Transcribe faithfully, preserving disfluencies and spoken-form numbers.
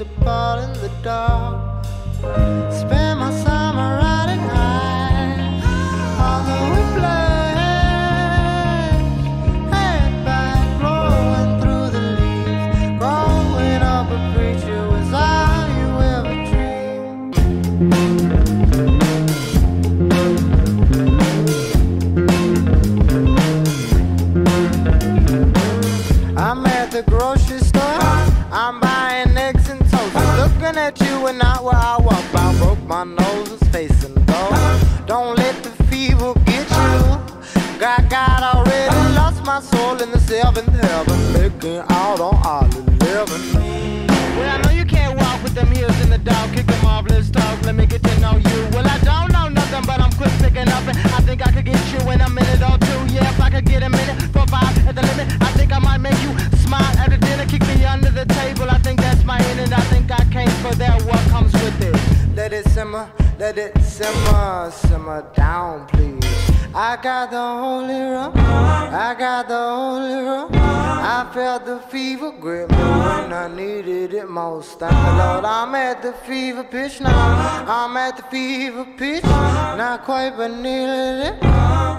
apart in the dark. Spend my summer riding high on the whiplash, head back, blowing through the leaves. Growing up a preacher was all you ever dreamed. I'm at the grocery store, I'm buying eggs and toast, looking at you and not where I walk by. Broke my nose, was facing low. Don't let the fever get you. God, God already lost my soul in the seventh heaven, making out on all eleven. Well, I know you can't walk with them heels in the dark, kick them off, let's talk, let me get to know you. Well, I don't know nothing, but I'm quick picking up, and I think I could get you in a minute or two. Yeah, if I could get a minute for five at the limit, I think I might make you smile at the dinner, kick me under the table. I think that's my end, and I think I came for that. What comes with it? Let it simmer, let it simmer, simmer down, please. I got the holy rum, I got the holy rum. I felt the fever grip me when I needed it most. Thank the Lord, I'm at the fever pitch now. I'm at the fever pitch, not quite but nearly there.